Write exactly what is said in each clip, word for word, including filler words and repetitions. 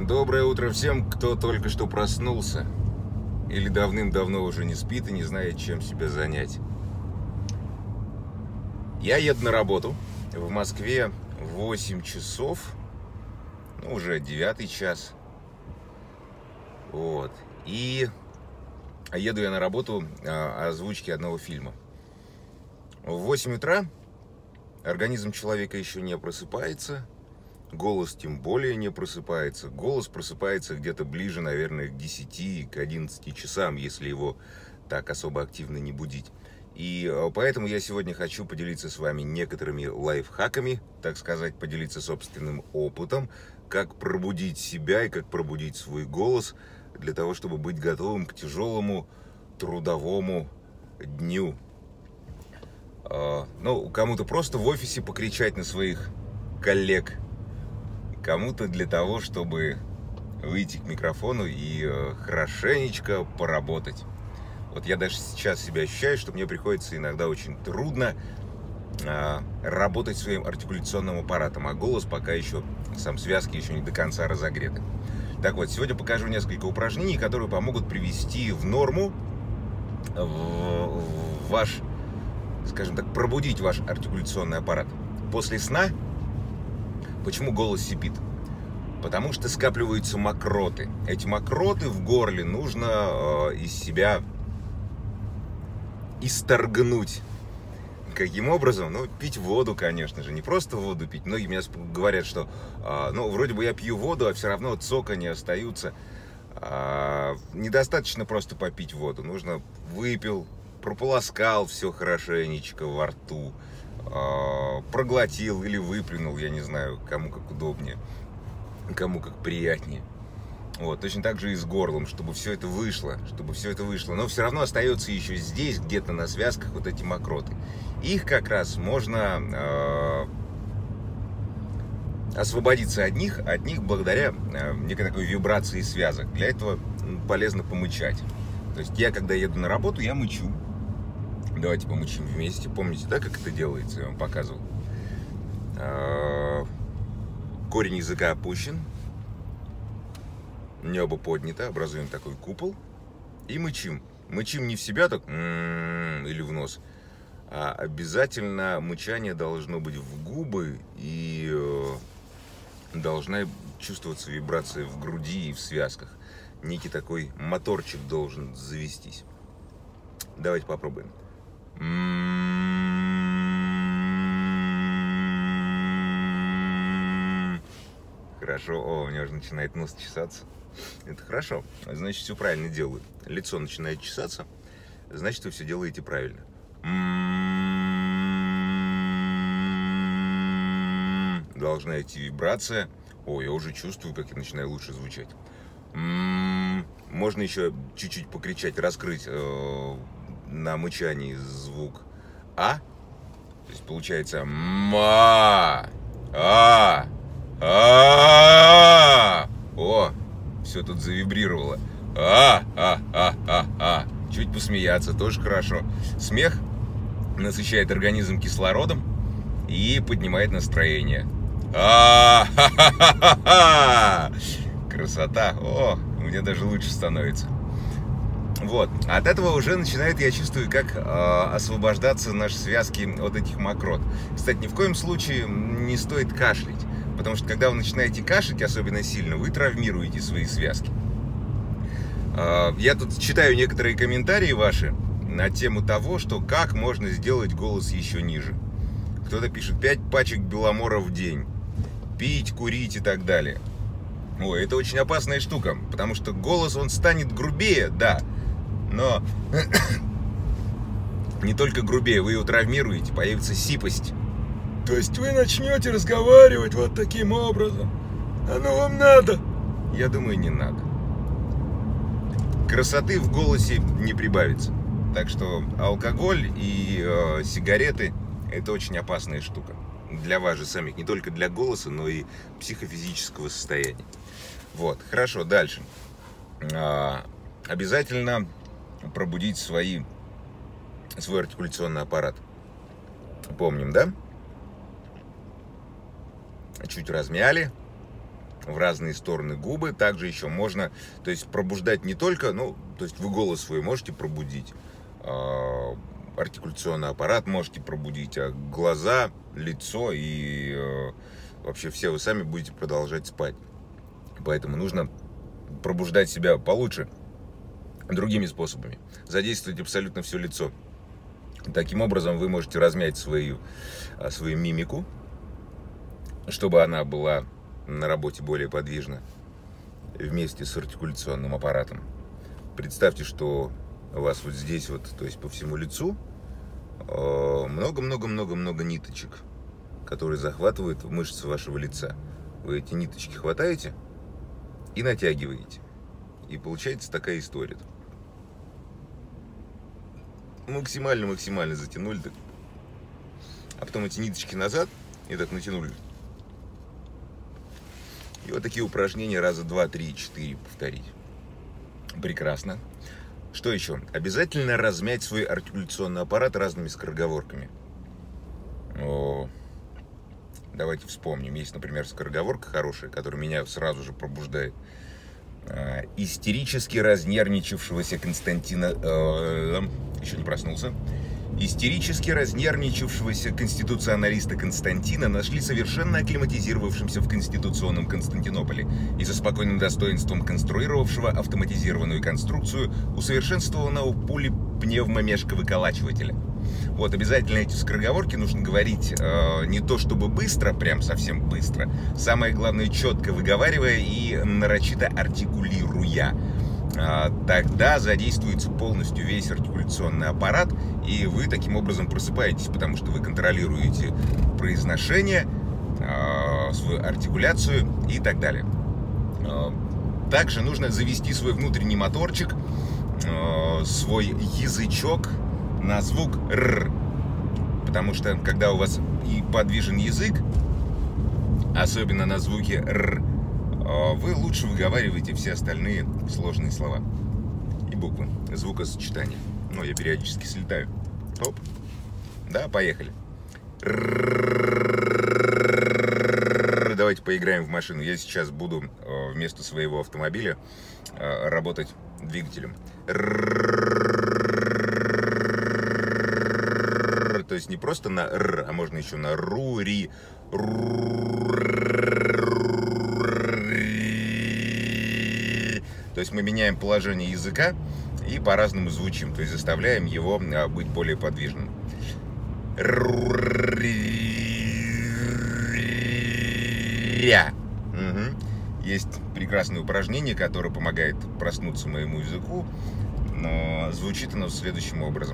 Доброе утро всем, кто только что проснулся или давным-давно уже не спит и не знает, чем себя занять. Я еду на работу. В Москве восемь часов, ну, уже девятый час. Вот. И еду я на работу а, озвучки одного фильма. В восемь утра организм человека еще не просыпается. Голос тем более не просыпается. Голос просыпается где-то ближе, наверное, к десяти, к одиннадцати часам, если его так особо активно не будить. И поэтому я сегодня хочу поделиться с вами некоторыми лайфхаками, так сказать, поделиться собственным опытом, как пробудить себя и как пробудить свой голос для того, чтобы быть готовым к тяжелому трудовому дню. Ну, кому-то просто в офисе покричать на своих коллег, кому-то для того, чтобы выйти к микрофону и э, хорошенечко поработать. Вот я даже сейчас себя ощущаю, что мне приходится иногда очень трудно э, работать своим артикуляционным аппаратом, а голос пока еще, сам связки еще не до конца разогреты. Так вот, сегодня покажу несколько упражнений, которые помогут привести в норму в, в ваш, скажем так, пробудить ваш артикуляционный аппарат. После сна. Почему голос сипит? Потому что скапливаются мокроты. Эти мокроты в горле нужно э, из себя исторгнуть. Каким образом? Ну, пить воду, конечно же. Не просто воду пить. Многие меня говорят, что э, ну, вроде бы я пью воду, а все равно цоканья остаются. Э, недостаточно просто попить воду. Нужно выпил, прополоскал все хорошенечко во рту. Проглотил или выплюнул, я не знаю, кому как удобнее, кому как приятнее. Вот, точно так же и с горлом, чтобы все это вышло, чтобы все это вышло. Но все равно остается еще здесь, где-то на связках, вот эти мокроты. Их как раз можно э, освободиться от них, от них благодаря э, некой такой вибрации связок. Для этого полезно помычать. То есть я, когда еду на работу, я мычу. Давайте помычим вместе. Помните, да, как это делается? Я вам показывал. Корень языка опущен. Небо поднято. Образуем такой купол. И мычим. Мычим не в себя так или в нос. А обязательно мычание должно быть в губы. И должна чувствоваться вибрация в груди и в связках. Некий такой моторчик должен завестись. Давайте попробуем. Хорошо. О, у меня уже начинает нос чесаться. Это хорошо. Значит, все правильно делаю. Лицо начинает чесаться. Значит, вы все делаете правильно. Должна идти вибрация. О, я уже чувствую, как я начинаю лучше звучать. Можно еще чуть-чуть покричать, раскрыть э, на мычании звук А. То есть получается ма, а, а. О, все тут завибрировало. А, а, а, а, а. Чуть посмеяться, тоже хорошо. Смех насыщает организм кислородом и поднимает настроение. А, ха, ха, ха, ха. Красота. О, мне даже лучше становится. Вот. От этого уже начинает, я чувствую, как э, освобождаться наши связки от этих мокрот. Кстати, ни в коем случае не стоит кашлять. Потому что, когда вы начинаете кашлять, особенно сильно, вы травмируете свои связки. Э, я тут читаю некоторые комментарии ваши на тему того, что как можно сделать голос еще ниже. Кто-то пишет пять пачек беломора в день. Пить, курить и так далее. Ой, это очень опасная штука, потому что голос, он станет грубее, да, но не только грубее, вы его травмируете, появится сипость. То есть вы начнете разговаривать вот таким образом. Оно вам надо? Я думаю, не надо. Красоты в голосе не прибавится. Так что алкоголь и э, сигареты – это очень опасная штука. Для вас же самих, не только для голоса, но и психофизического состояния. Вот, хорошо, дальше. А, обязательно пробудить свои, свой артикуляционный аппарат. Помним, да? Чуть размяли. в разные стороны губы. Также еще можно, то есть пробуждать не только, ну, то есть вы голос свой можете пробудить, э, артикуляционный аппарат можете пробудить, а глаза, лицо и э, вообще все вы сами будете продолжать спать. Поэтому нужно пробуждать себя получше другими способами. Задействовать абсолютно все лицо. Таким образом вы можете размять свою, свою мимику, чтобы она была на работе более подвижна вместе с артикуляционным аппаратом. Представьте, что у вас вот здесь вот, то есть по всему лицу, много-много-много-много ниточек, которые захватывают мышцы вашего лица. Вы эти ниточки хватаете и натягиваете. И получается такая история. Максимально-максимально затянули так. А потом эти ниточки назад и так натянули. И вот такие упражнения раза два, три, четыре повторить. Прекрасно. Что еще? Обязательно размять свой артикуляционный аппарат разными скороговорками. О, давайте вспомним. Есть, например, скороговорка хорошая, которая меня сразу же пробуждает. А, истерически разнервничавшегося Константина... Э, еще не проснулся. Истерически разнервничавшегося конституционалиста Константина нашли совершенно акклиматизировавшимся в конституционном Константинополе и со спокойным достоинством конструировавшего автоматизированную конструкцию усовершенствованного пули пневмомешковыколачивателя. Вот, обязательно эти скороговорки нужно говорить э, не то чтобы быстро, прям совсем быстро, самое главное четко выговаривая и нарочито артикулируя. Тогда задействуется полностью весь артикуляционный аппарат, и вы таким образом просыпаетесь, потому что вы контролируете произношение, свою артикуляцию и так далее. Также нужно завести свой внутренний моторчик, свой язычок на звук «р», потому что когда у вас и подвижен язык, особенно на звуке «р», вы лучше выговариваете все остальные сложные слова и буквы, звукосочетания. Ну, я периодически слетаю. Оп. Да, поехали. Давайте поиграем в машину. Я сейчас буду вместо своего автомобиля работать двигателем. То есть не просто на «р», а можно еще на «ру», «ри», то есть мы меняем положение языка и по-разному звучим, то есть заставляем его быть более подвижным. Угу. Есть прекрасное упражнение, которое помогает проснуться моему языку, но звучит оно следующим образом.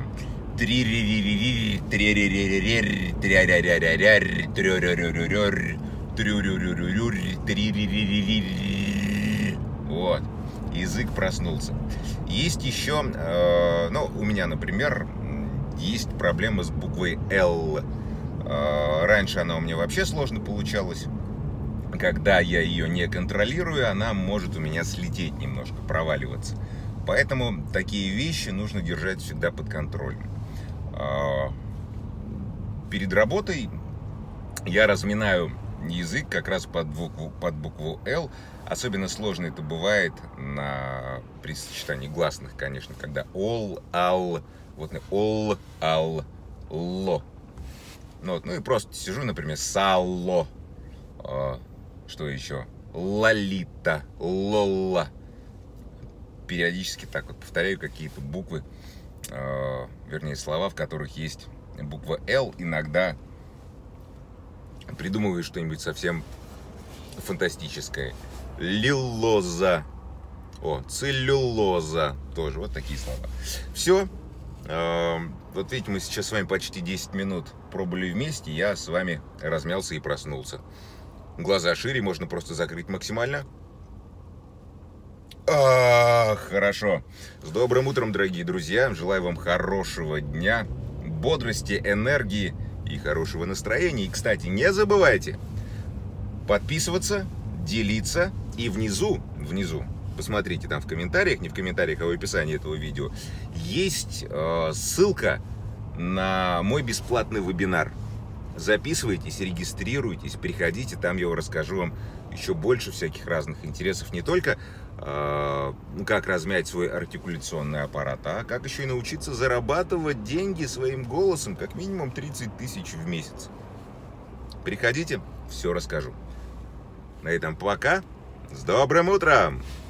Вот. Язык проснулся. Есть еще, э, ну, у меня, например, есть проблема с буквой «Л». Э, раньше она у меня вообще сложно получалась. Когда я ее не контролирую, она может у меня слететь немножко, проваливаться. Поэтому такие вещи нужно держать всегда под контролем. Э, перед работой я разминаю язык как раз под букву, под букву «Л». Особенно сложно это бывает на при сочетании гласных, конечно, когда «ол», «ал», вот «ол», «ал», «ло». Ну, вот, ну и просто сижу, например, «сало», э, что еще? «Лолита», «лола». Периодически так вот повторяю какие-то буквы, э, вернее, слова, в которых есть буква «Л». Иногда придумываю что-нибудь совсем фантастическое. Лилоза. О, целлюлоза. Тоже вот такие слова. Все. Вот видите, мы сейчас с вами почти десять минут пробовали вместе. Я с вами размялся и проснулся. Глаза шире, можно просто закрыть максимально. А, хорошо. С добрым утром, дорогие друзья. Желаю вам хорошего дня, бодрости, энергии и хорошего настроения. И, кстати, не забывайте подписываться, делиться. И внизу, внизу, посмотрите там в комментариях, не в комментариях, а в описании этого видео, есть э, ссылка на мой бесплатный вебинар. Записывайтесь, регистрируйтесь, приходите, там я расскажу вам еще больше всяких разных интересов. Не только э, как размять свой артикуляционный аппарат, а как еще и научиться зарабатывать деньги своим голосом, как минимум тридцать тысяч в месяц. Приходите, все расскажу. На этом пока. С добрым утром!